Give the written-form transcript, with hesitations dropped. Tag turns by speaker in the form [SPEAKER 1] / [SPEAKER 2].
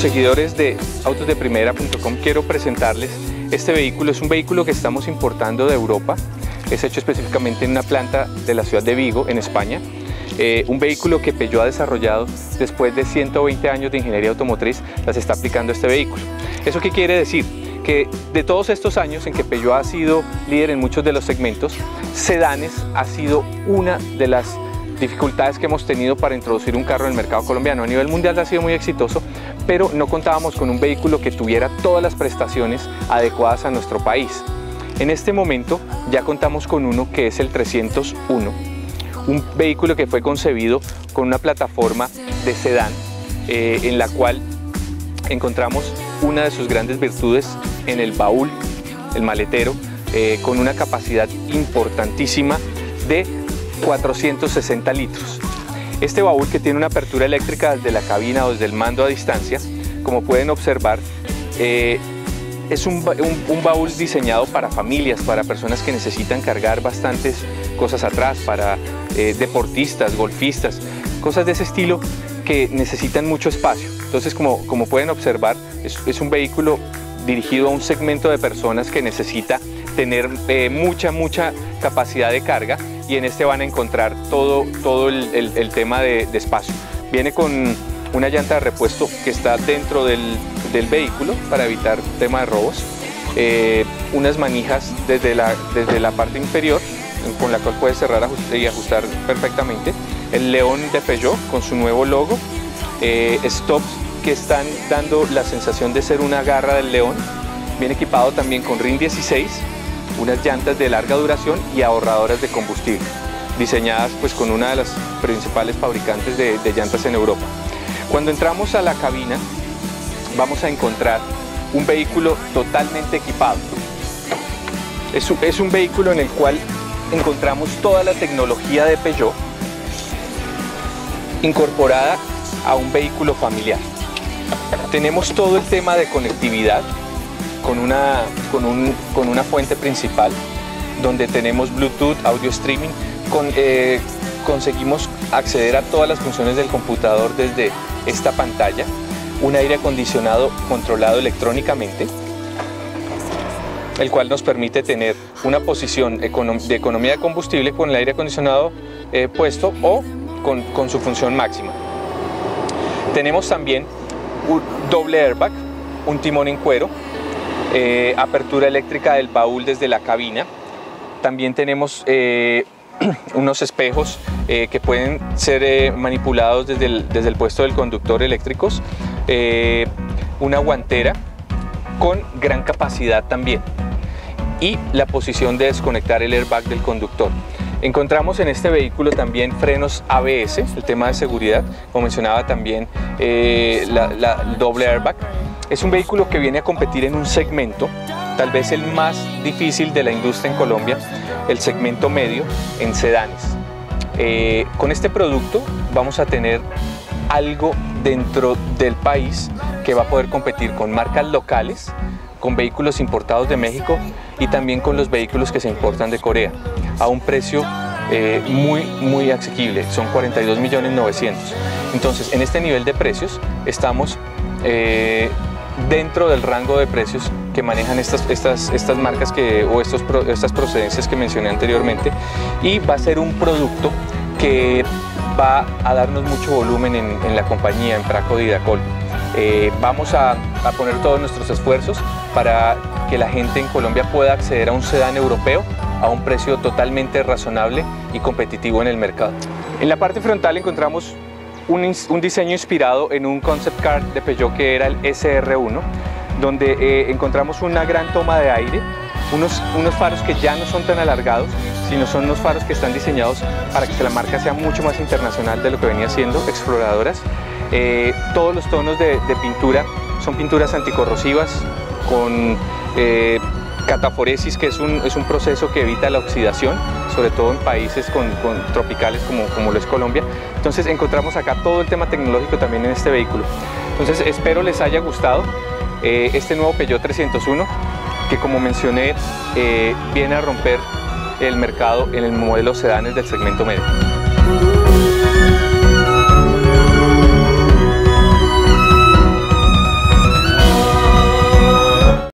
[SPEAKER 1] seguidores de autosdeprimera.com, quiero presentarles este vehículo. Es un vehículo que estamos importando de Europa. Es hecho específicamente en una planta de la ciudad de Vigo, en España. Un vehículo que Peugeot ha desarrollado después de 120 años de ingeniería automotriz, las está aplicando este vehículo. ¿Eso qué quiere decir? Que de todos estos años en que Peugeot ha sido líder en muchos de los segmentos, sedanes ha sido una de las dificultades que hemos tenido para introducir un carro en el mercado colombiano. A nivel mundial ha sido muy exitoso, pero no contábamos con un vehículo que tuviera todas las prestaciones adecuadas a nuestro país. En este momento ya contamos con uno que es el 301, un vehículo que fue concebido con una plataforma de sedán en la cual encontramos una de sus grandes virtudes en el baúl, el maletero, con una capacidad importantísima de 460 litros. Este baúl, que tiene una apertura eléctrica desde la cabina o desde el mando a distancia, como pueden observar, es un baúl diseñado para familias, para personas que necesitan cargar bastantes cosas atrás, para deportistas, golfistas, cosas de ese estilo que necesitan mucho espacio. Entonces, como pueden observar, es un vehículo dirigido a un segmento de personas que necesita tener mucha capacidad de carga, y en este van a encontrar todo el tema de espacio. Viene con una llanta de repuesto que está dentro del vehículo para evitar tema de robos, unas manijas desde la parte inferior con la cual puedes cerrar y ajustar perfectamente, el león de Peugeot con su nuevo logo, stops que están dando la sensación de ser una garra del león. Viene equipado también con RIN 16, unas llantas de larga duración y ahorradoras de combustible, diseñadas pues con una de las principales fabricantes de llantas en Europa. Cuando entramos a la cabina vamos a encontrar un vehículo totalmente equipado. Es un vehículo en el cual encontramos toda la tecnología de Peugeot incorporada a un vehículo familiar. Tenemos todo el tema de conectividad con una fuente principal, donde tenemos Bluetooth, audio streaming, conseguimos acceder a todas las funciones del computador desde esta pantalla, un aire acondicionado controlado electrónicamente, el cual nos permite tener una posición de economía de combustible con el aire acondicionado puesto o con su función máxima. Tenemos también un doble airbag, un timón en cuero, apertura eléctrica del baúl desde la cabina. También tenemos unos espejos que pueden ser manipulados desde el puesto del conductor eléctricos, una guantera con gran capacidad también, y la posición de desconectar el airbag del conductor. Encontramos en este vehículo también frenos ABS, el tema de seguridad, como mencionaba también el doble airbag. Es un vehículo que viene a competir en un segmento, tal vez el más difícil de la industria en Colombia, el segmento medio en sedanes. Con este producto vamos a tener algo dentro del país que va a poder competir con marcas locales, con vehículos importados de México y también con los vehículos que se importan de Corea, a un precio muy asequible, son 42.900.000. Entonces, en este nivel de precios estamos dentro del rango de precios que manejan estas marcas o estas procedencias que mencioné anteriormente, y va a ser un producto que va a darnos mucho volumen en la compañía, en Praco de Idacol. Vamos a poner todos nuestros esfuerzos para que la gente en Colombia pueda acceder a un sedán europeo a un precio totalmente razonable y competitivo en el mercado. En la parte frontal encontramos un diseño inspirado en un concept car de Peugeot que era el SR1, donde encontramos una gran toma de aire, unos faros que ya no son tan alargados, sino son unos faros que están diseñados para que la marca sea mucho más internacional de lo que venía siendo, exploradoras. Todos los tonos de pintura son pinturas anticorrosivas con cataforesis, que es un proceso que evita la oxidación, sobre todo en países tropicales como lo es Colombia. Entonces encontramos acá todo el tema tecnológico también en este vehículo. Entonces espero les haya gustado este nuevo Peugeot 301, que como mencioné viene a romper el mercado en el modelo sedanes del segmento medio.